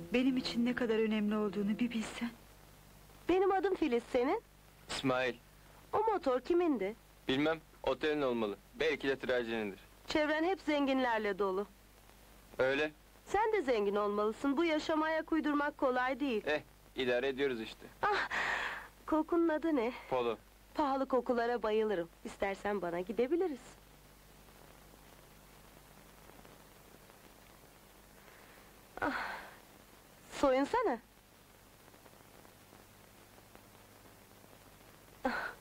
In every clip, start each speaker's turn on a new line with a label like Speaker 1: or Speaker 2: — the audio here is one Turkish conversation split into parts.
Speaker 1: Benim için ne kadar önemli olduğunu bir bilsen.
Speaker 2: Benim adım Filiz, senin?
Speaker 3: İsmail.
Speaker 2: O motor kimindi?
Speaker 3: Bilmem, otelin olmalı. Belki de trajenindir.
Speaker 2: Çevren hep zenginlerle dolu.
Speaker 3: Öyle.
Speaker 2: Sen de zengin olmalısın, bu yaşama ayak uydurmak kolay değil.
Speaker 3: İdare ediyoruz işte.
Speaker 2: Ah! Kokunun adı ne?
Speaker 3: Polo.
Speaker 2: Pahalı kokulara bayılırım. İstersen bana gidebiliriz. Ah! Soyunsana. Ah!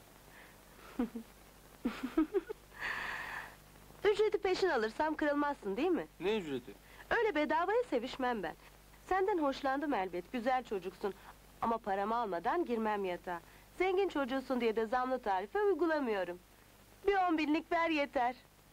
Speaker 2: Ücreti peşin alırsam kırılmazsın değil mi?
Speaker 3: Ne ücreti?
Speaker 2: Öyle bedavaya sevişmem ben. Senden hoşlandım elbet, güzel çocuksun. Ama paramı almadan girmem yatağa. Zengin çocuğusun diye de zamlı tarife uygulamıyorum. Bir 10 binlik ver yeter.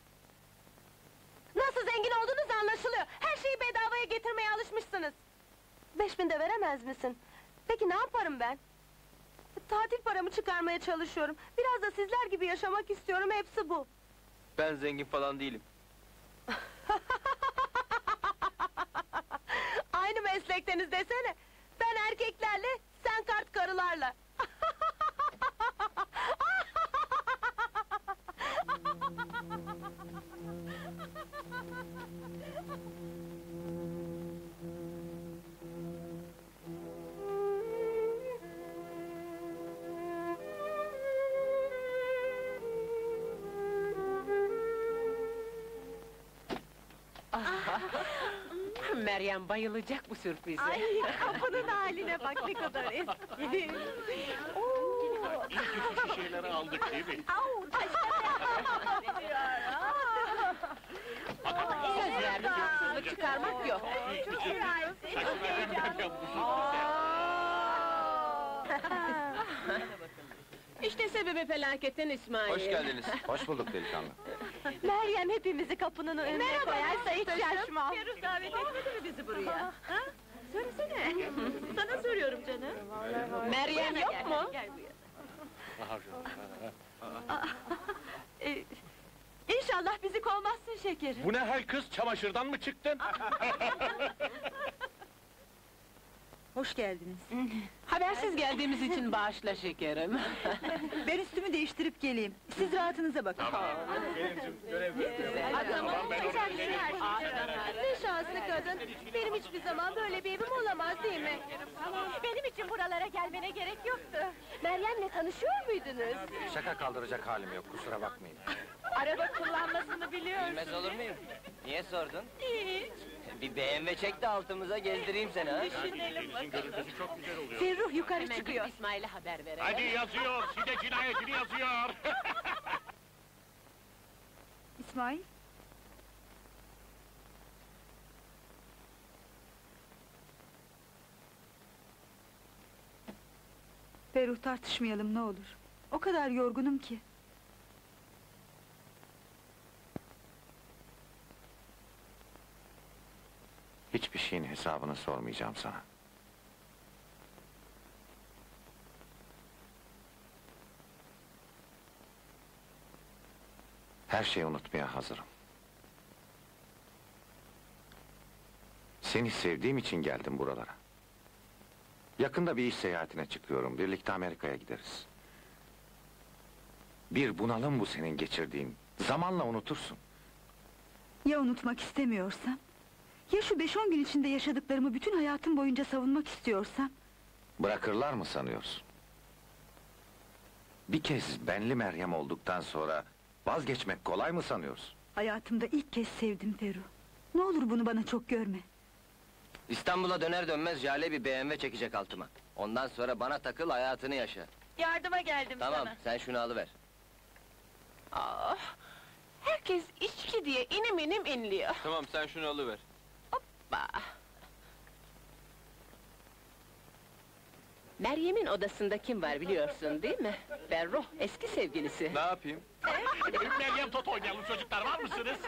Speaker 2: Nasıl zengin olduğunuz anlaşılıyor. Her şeyi bedavaya getirmeye alışmışsınız. 5.000 de veremez misin? Peki ne yaparım ben? Tatil paramı çıkarmaya çalışıyorum. Biraz da sizler gibi yaşamak istiyorum, hepsi bu.
Speaker 3: Ben zengin falan değilim.
Speaker 2: Aynı meslekteniz desene. Ben erkeklerle, sen kart karılarla.
Speaker 4: Meryem bayılacak bu sürprize.
Speaker 2: Ay, kapının haline bak, ne kadar eski.
Speaker 5: İyi kötü şişeleri aldık değil mi?
Speaker 4: Söz verdim, haksızlık çıkarmak yok. İşte sebebi felaketin İsmail.
Speaker 3: Hoş geldiniz.
Speaker 6: Hoş bulduk delikanlı.
Speaker 2: Meryem hepimizi kapının önüne koyarsa hiç şaşmam.
Speaker 1: Ferruh davet etmedi mi bizi buraya? Ha? Söylesene. Sana soruyorum canım.
Speaker 4: Meryem yok mu?
Speaker 1: İnşallah bizi kovmazsın şekerim.
Speaker 5: Bu ne hal kız, çamaşırdan mı çıktın?
Speaker 1: Hoş geldiniz.
Speaker 4: Habersiz geldiğimiz için bağışla şekerim.
Speaker 1: Ben üstümü değiştirip geleyim. Siz rahatınıza bakın.
Speaker 2: Ne şanslı kadın. Benim hiçbir zaman böyle bir evim olamaz değil mi? Benim için buralara gelmene gerek yoktu. Meryem'le tanışıyor muydunuz?
Speaker 6: Şaka kaldıracak halim yok, kusura bakmayın.
Speaker 2: Araba kullanmasını biliyorum.
Speaker 3: Bilmez olur muyum? Niye sordun? Hiç. Bir BMW çek de altımıza gezdireyim seni ha.
Speaker 5: Görüntüsü çok güzel oluyor.
Speaker 1: Ferruh yukarı
Speaker 4: Hemen
Speaker 1: çıkıyor.
Speaker 4: gidip İsmail'e haber verelim.
Speaker 5: Hadi yazıyor, Side cinayetini yazıyor.
Speaker 1: İsmail. Ferruh, tartışmayalım ne olur. O kadar yorgunum ki.
Speaker 6: Hiçbir şeyin hesabını sormayacağım sana. Her şeyi unutmaya hazırım. Seni sevdiğim için geldim buralara. Yakında bir iş seyahatine çıkıyorum, birlikte Amerika'ya gideriz. Bir bunalım bu senin geçirdiğin, zamanla unutursun.
Speaker 1: Ya unutmak istemiyorsam? Ya şu 5-10 gün içinde yaşadıklarımı bütün hayatım boyunca savunmak istiyorsam?
Speaker 6: Bırakırlar mı sanıyorsun? Bir kez benli Meryem olduktan sonra vazgeçmek kolay mı sanıyorsun?
Speaker 1: Hayatımda ilk kez sevdim Ferruh. Ne olur bunu bana çok görme.
Speaker 3: İstanbul'a döner dönmez Jale bir BMW çekecek altıma. Ondan sonra bana takıl, hayatını yaşa.
Speaker 1: Yardıma geldim
Speaker 3: Tamam, sen şunu alıver.
Speaker 4: Ah, herkes içki diye inim inim inliyor.
Speaker 3: Tamam, sen şunu alıver.
Speaker 4: Bah! Meryem'in odasında kim var biliyorsun değil mi? Ferruh, eski sevgilisi.
Speaker 3: Ne yapayım?
Speaker 5: Meryem Tot oynayalım çocuklar, var mısınız?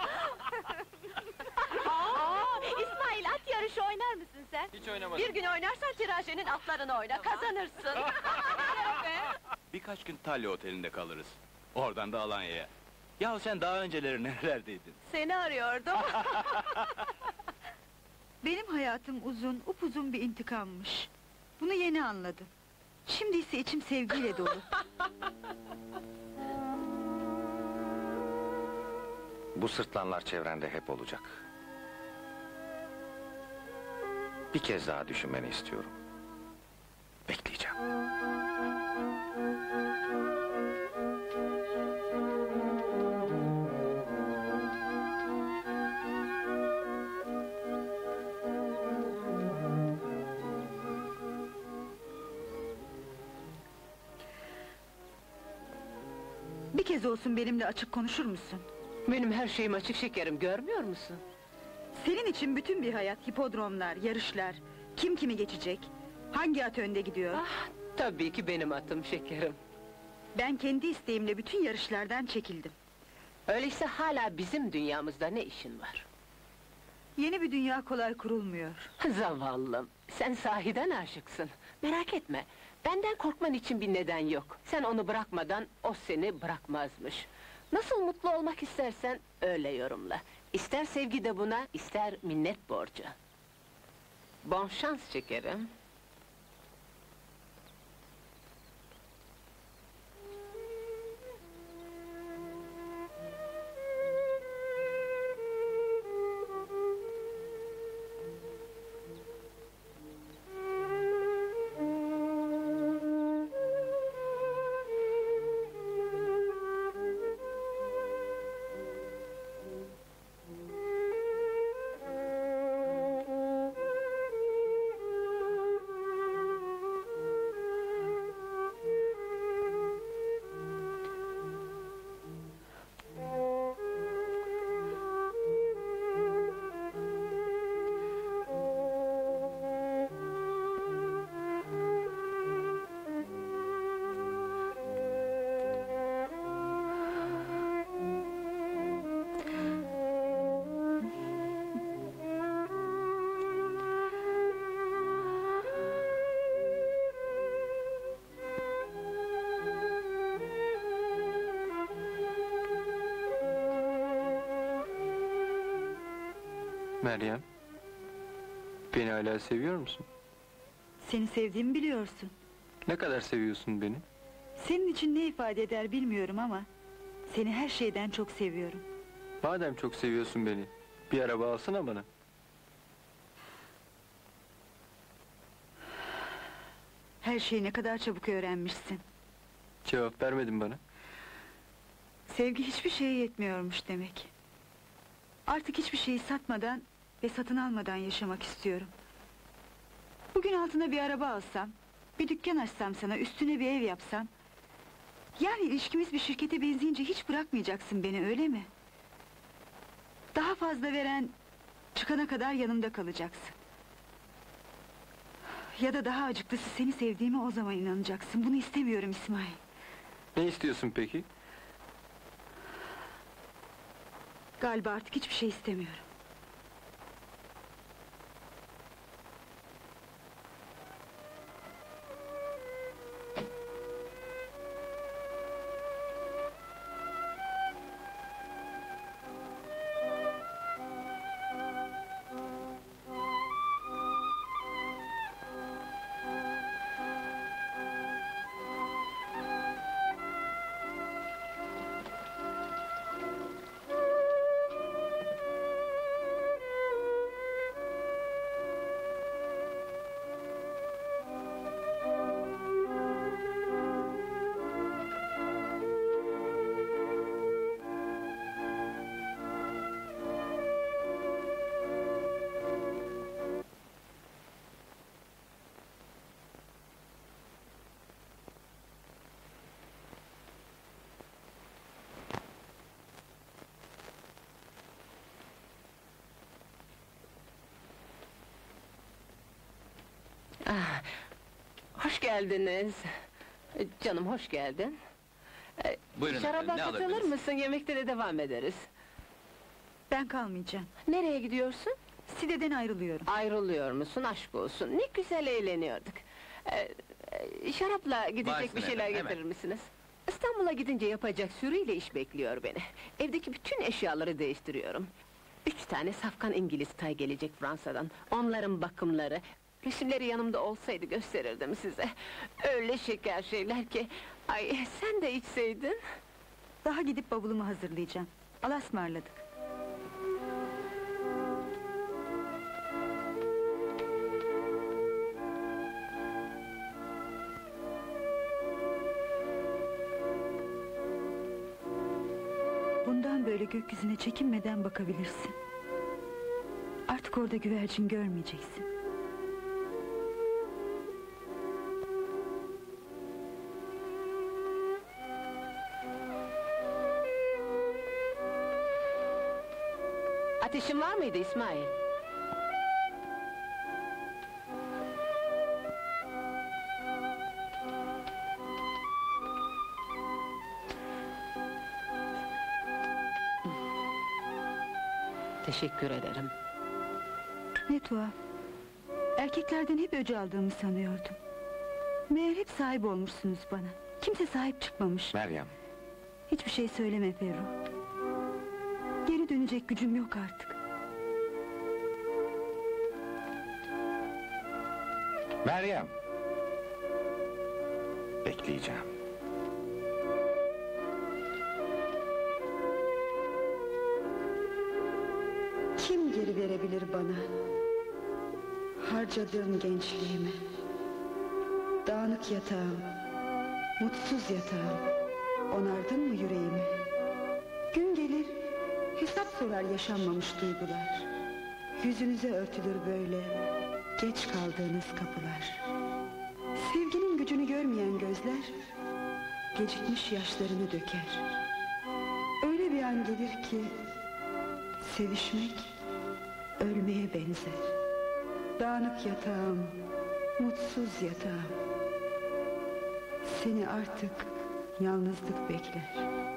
Speaker 2: İsmail, at yarışı oynar mısın sen?
Speaker 3: Hiç oynamadım.
Speaker 2: Bir gün oynarsan tirajenin atlarını oyna, kazanırsın.
Speaker 7: Birkaç gün Talya Oteli'nde kalırız. Oradan da Alanya'ya. Yahu sen daha önceleri nerelerdeydin?
Speaker 2: Seni arıyordum.
Speaker 1: Benim hayatım hayatım uzun, upuzun bir intikammış. Bunu yeni anladım. Şimdi ise içim sevgiyle dolu.
Speaker 6: Bu sırtlanlar çevrende hep olacak. Bir kez daha düşünmeni istiyorum. Bekleyeceğim.
Speaker 1: Bir kez olsun benimle açık konuşur musun?
Speaker 4: Benim her şeyim açık şekerim, görmüyor musun?
Speaker 1: Senin için bütün bir hayat, hipodromlar, yarışlar... Kim kimi geçecek? Hangi at önde gidiyor?
Speaker 4: Ah, tabii ki benim atım şekerim.
Speaker 1: Ben kendi isteğimle bütün yarışlardan çekildim.
Speaker 4: Öyleyse hala bizim dünyamızda ne işin var?
Speaker 1: Yeni bir dünya kolay kurulmuyor.
Speaker 4: Zavallım, sen sahiden aşıksın. Merak etme, benden korkman için bir neden yok. Sen onu bırakmadan, o seni bırakmazmış. Nasıl mutlu olmak istersen, öyle yorumla. İster sevgi de buna, ister minnet borcu. Bon şans şekerim.
Speaker 8: Meryem, beni hala seviyor musun?
Speaker 1: Seni sevdiğimi biliyorsun.
Speaker 8: Ne kadar seviyorsun beni?
Speaker 1: Senin için ne ifade eder bilmiyorum ama... Seni her şeyden çok seviyorum.
Speaker 8: Madem çok seviyorsun beni, bir araba alsana bana.
Speaker 1: Her şeyi ne kadar çabuk öğrenmişsin.
Speaker 8: Cevap vermedin bana.
Speaker 1: Sevgi hiçbir şeye yetmiyormuş demek. Artık hiçbir şeyi satmadan ve satın almadan yaşamak istiyorum. Bugün altına bir araba alsam, bir dükkan açsam sana, üstüne bir ev yapsam... Yani ilişkimiz bir şirkete benzeyince hiç bırakmayacaksın beni, öyle mi? Daha fazla veren, çıkana kadar yanımda kalacaksın. Ya da daha acıklısı, seni sevdiğime o zaman inanacaksın. Bunu istemiyorum İsmail.
Speaker 8: Ne istiyorsun peki?
Speaker 1: Galiba artık hiçbir şey istemiyorum.
Speaker 4: Ah, hoş geldiniz. Canım hoş geldin.
Speaker 7: Buyurun
Speaker 4: Şaraba
Speaker 7: efendim, ne
Speaker 4: katılır
Speaker 7: alırdınız?
Speaker 4: mısın? Yemekte de devam ederiz.
Speaker 1: Ben kalmayacağım.
Speaker 4: Nereye gidiyorsun?
Speaker 1: Side'den ayrılıyorum.
Speaker 4: Ayrılıyor musun? Aşk olsun. Ne güzel eğleniyorduk. Şarapla gidecek
Speaker 7: Varsın
Speaker 4: bir şeyler
Speaker 7: efendim, hemen.
Speaker 4: getirir misiniz? İstanbul'a gidince yapacak sürüyle iş bekliyor beni. Evdeki bütün eşyaları değiştiriyorum. 3 tane safkan İngiliz tay gelecek Fransa'dan. Onların bakımları... Resimleri yanımda olsaydı gösterirdim size. Öyle şeker şeyler ki... Ay sen de içseydin.
Speaker 1: Daha gidip bavulumu hazırlayacağım. Allah'a ısmarladık. Bundan böyle gökyüzüne çekinmeden bakabilirsin. Artık orada güvercin görmeyeceksin.
Speaker 4: Ateşin var mıydı İsmail? Teşekkür ederim.
Speaker 1: Ne tuhaf. Erkeklerden hep öc aldığımı sanıyordum. Meğer hep sahip olmuşsunuz bana. Kimse sahip çıkmamış.
Speaker 6: Meryem,
Speaker 1: Hiçbir şey söyleme Ferruh. Geri dönecek gücüm yok artık.
Speaker 6: Meryem! Bekleyeceğim.
Speaker 1: Kim geri verebilir bana harcadığım gençliğimi? Dağınık yatağım, mutsuz yatağım, onardın mı yüreğimi? Gün gelir, hesap sorar yaşanmamış duygular. Yüzünüze örtülür böyle geç kaldığınız kapılar. Sevginin gücünü görmeyen gözler gecikmiş yaşlarını döker. Öyle bir an gelir ki sevişmek ölmeye benzer. Dağınık yatağım, mutsuz yatağım, seni artık yalnızlık bekler.